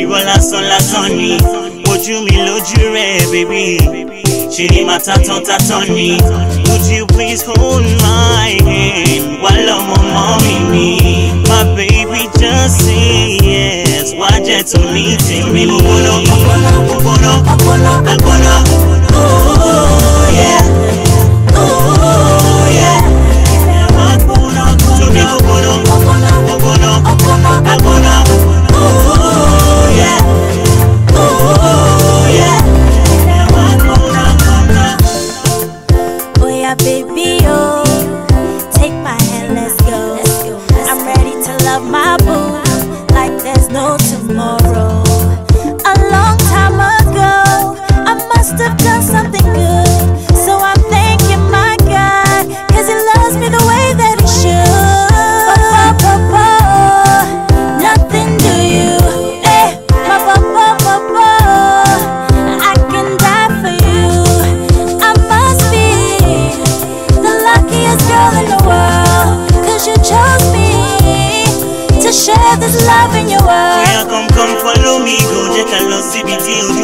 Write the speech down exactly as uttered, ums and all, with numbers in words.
irọ́ lásán lásán ni. Ojú mi lójú rẹ̀, baby. Ṣé ni màá tatán tatán ni? Would you please hold my hand while ọmọ mommy ni? My baby, just say yes. Wá jẹ́ tó ní tèmi. Mo gbóná, mo gbóná, mo gbóná, mo gbóná, mo gbóná. Oh yeah, oh yeah. Mo gbóná, tóbi mo gbóná, mo gbóná, mo gbóná, mo gbóná, mo gbóná. Oh yeah, oh yeah. Mo gbóná, mo gbóná. Oh yeah, baby, oh, take my hand, let's go. I'm ready to love my boo like there's no tomorrow. A long time ago, I must have done something good, so I'm thanking my God, cause he loves me the way that he should. Ba-ba-ba-ba, nothing to you, eh, ba-ba-ba-ba-ba, I can die for you. I must be the luckiest girl in the world, cause you chose me to share this love in your world. Yeah, come, come, follow me, go, just a little C B T.